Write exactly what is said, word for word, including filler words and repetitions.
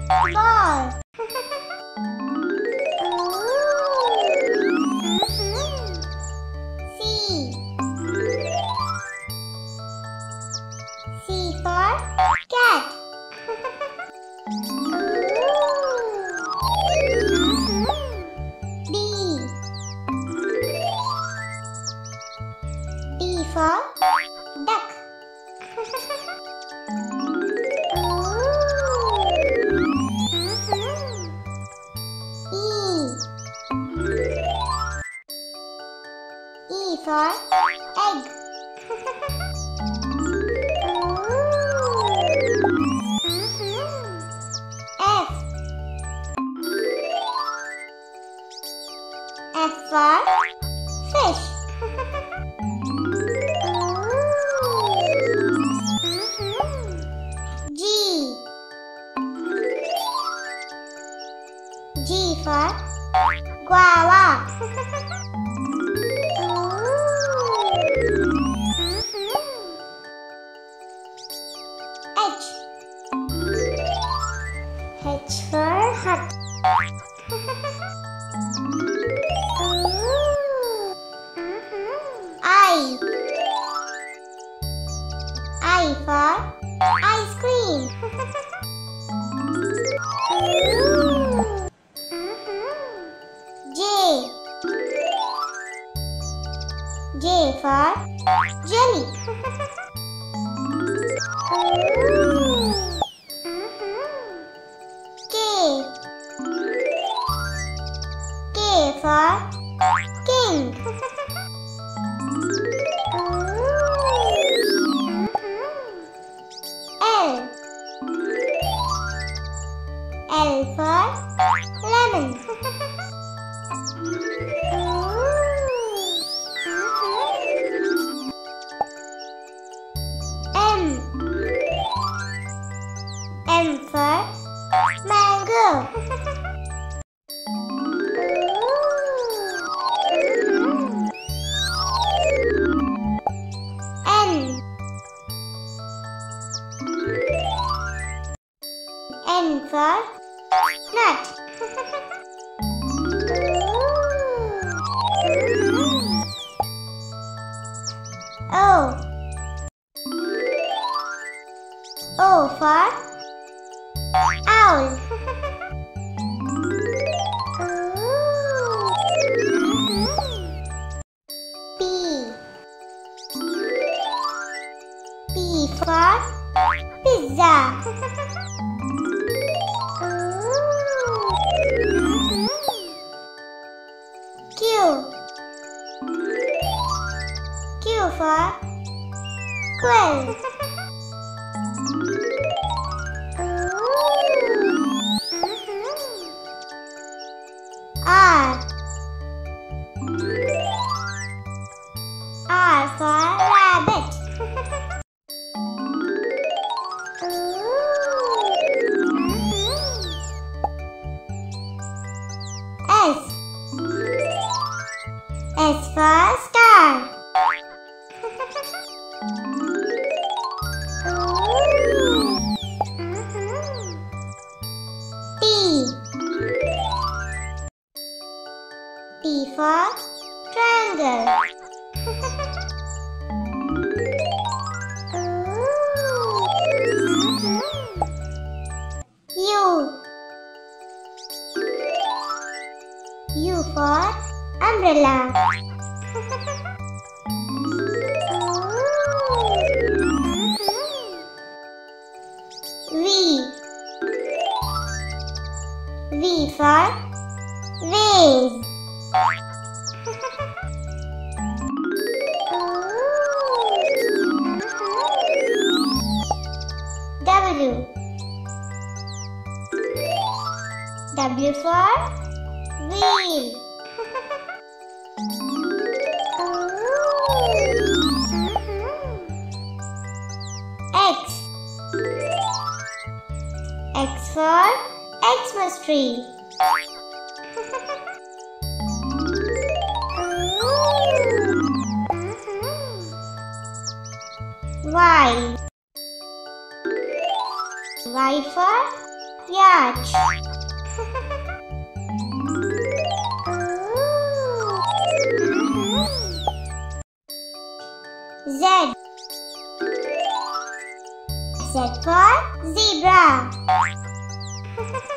Ball. C. C for cat. D. D for duck. E. E for egg. F. F for fish. G. G for guava. H. H for hut. I. I for ice cream. J. J for jelly. K. K for king. L. L for lemon. M. M for mango. N. N for nut. O. O for owl. P. P for pizza. Q. Q for quail. R. R for rabbit. S. S for star. T. T for triangle. U. U for umbrella. V. V for vase. W. W for wheel. X. X for Xmas tree. Y. Y for yacht. Z. Z for zebra.